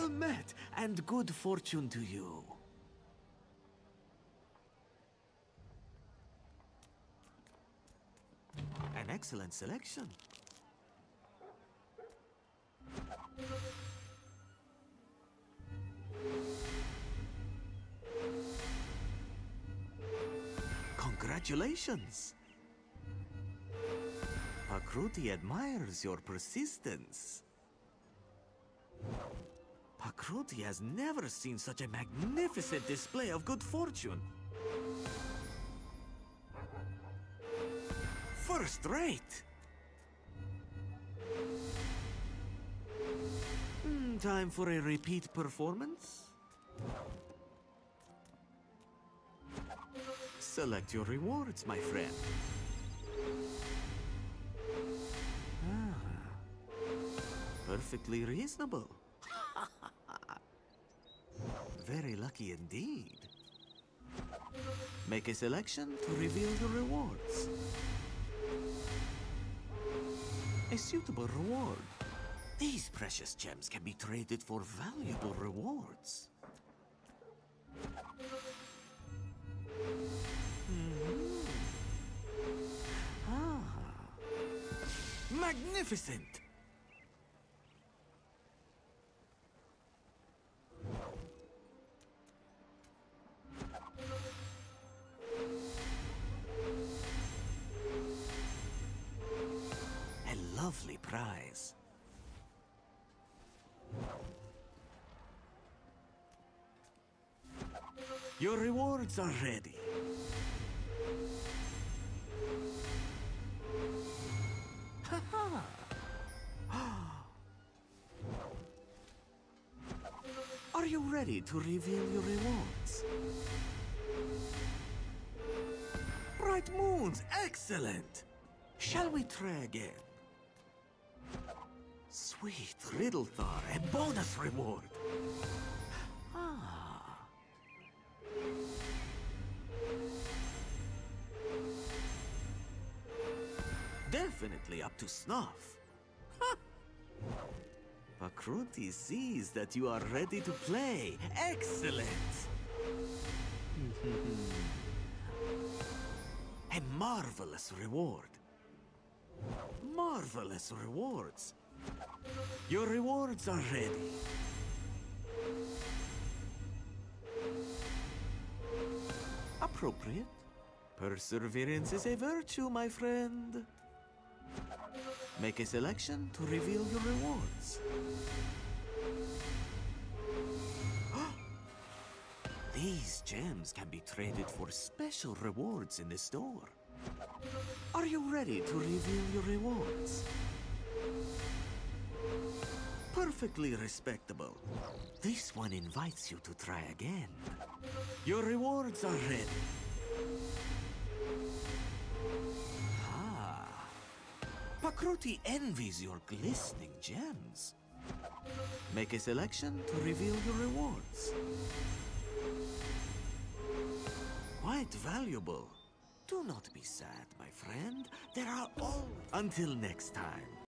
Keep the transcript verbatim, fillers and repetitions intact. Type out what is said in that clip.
Well met, and good fortune to you. An excellent selection. Congratulations! Pakruti admires your persistence. Pakruti has never seen such a magnificent display of good fortune. First rate! Hmm, time for a repeat performance? Select your rewards, my friend. Ah, perfectly reasonable. Very lucky indeed. Make a selection to reveal your rewards. A suitable reward. These precious gems can be traded for valuable rewards. Mm-hmm. Ah. Magnificent! A lovely prize. Your rewards are ready. Are you ready to reveal your rewards? Bright moons, excellent! Shall we try again? Sweet Riddlethar, a bonus reward! Ah. Definitely up to snuff. Ha! Pakruti sees that you are ready to play. Excellent! A marvelous reward. Marvelous rewards. Your rewards are ready. Appropriate. Perseverance is a virtue, my friend. Make a selection to reveal your rewards. These gems can be traded for special rewards in the store. Are you ready to reveal your rewards? Perfectly respectable. This one invites you to try again. Your rewards are ready. Ah. Pakruti envies your glistening gems. Make a selection to reveal your rewards. Quite valuable. Do not be sad, my friend. There are all... Until next time.